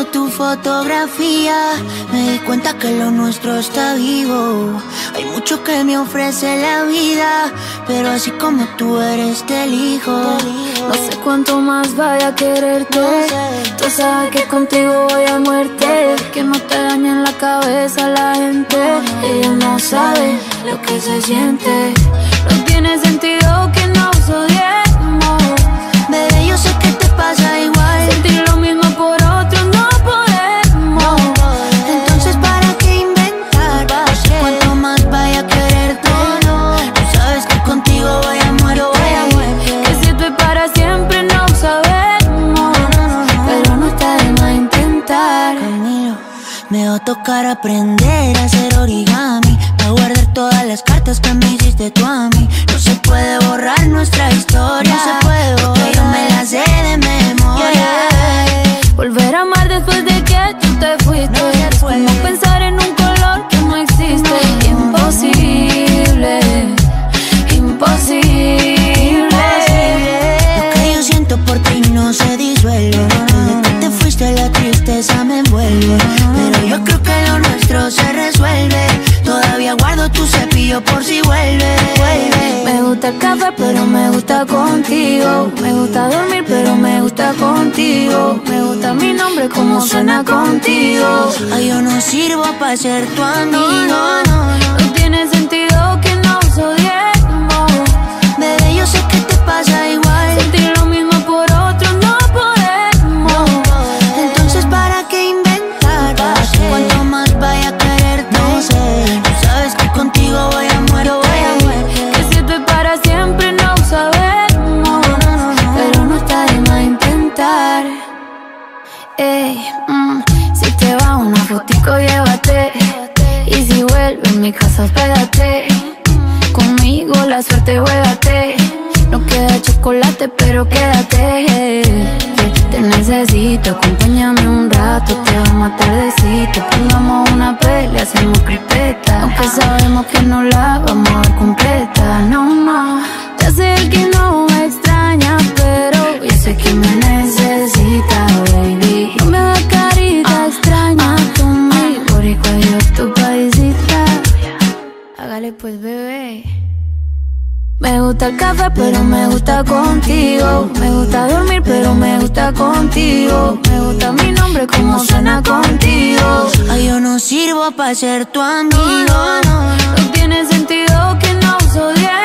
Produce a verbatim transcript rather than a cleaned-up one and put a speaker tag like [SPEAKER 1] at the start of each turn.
[SPEAKER 1] Viendo tu fotografía, me di cuenta que lo nuestro está vivo. Hay mucho que me ofrece la vida, pero así como tú eres te elijo.
[SPEAKER 2] No sé cuánto más vaya a quererte, tú sabes que contigo voy a muerte. Que no te dañen la cabeza la gente, ellos no saben lo que se siente. No tiene sentido que nos odiemos.
[SPEAKER 1] Bebé, yo sé que te pasa igual.
[SPEAKER 2] Sentir lo mismo por otros no podemos.
[SPEAKER 1] Entonces ¿para qué inventar? No sé cuánto más vaya a quererte. Tú sabes que contigo voy a muerte.
[SPEAKER 2] Que si estoy para siempre no sabemos, pero no está de más intentar.
[SPEAKER 1] Camilo, me va a tocar aprender a hacer origami, a guardar todas las cartas que me hiciste tú a mí. No se puede borrar nuestra historia, no se puede borrar, porque yo me la sé de memoria.
[SPEAKER 2] Yeah. Volver a amar después de que tú te fuiste, no es como pensar en un color que no existe. Imposible, imposible.
[SPEAKER 1] Lo que yo siento por ti no se disuelve. Desde que te fuiste la tristeza me envuelve, pero yo creo que lo nuestro se resuelve. Todavía guardo tu cepillo por si vuelve, vuelve.
[SPEAKER 2] Me gusta el café pero me gusta contigo. Me gusta dormir pero me gusta contigo. Me gusta mi nombre como suena contigo.
[SPEAKER 1] Ay, yo no sirvo para ser tu amigo.
[SPEAKER 2] No, no, no, no tiene sentido que nos odiemos.
[SPEAKER 1] Bebé, yo sé que te pasa igual.
[SPEAKER 2] Sentir lo mismo por otros no podemos.
[SPEAKER 1] Entonces ¿para qué inventar? No sé cuánto más vaya a quererte. No sé. Tú sabes que contigo voy a muerte.
[SPEAKER 2] Que si estoy para siempre no sabemos, pero no está de más intentar. Ey, mm, si te va una fotico llévate, y si vuelve en mi casa hospédate. Conmigo la suerte juégate. No queda chocolate pero quédate. Que te necesito, acompáñame un rato. Te vamos a tardecito, pongamos una pelea, hacemos cripeta. Aunque sabemos que no la vamos a ver completa. No, no, ya sé que no me extraña, pero yo sé que me necesita, baby. No me da carita extraña conmigo, boricua yo tu paisita. Hágale pues, bebé. Me gusta el café pero me gusta contigo. Me gusta dormir pero me gusta contigo. Me gusta mi nombre como suena contigo.
[SPEAKER 1] Ay, yo no sirvo para ser tu amigo.
[SPEAKER 2] No, no, no, no tiene sentido que nos odiemos.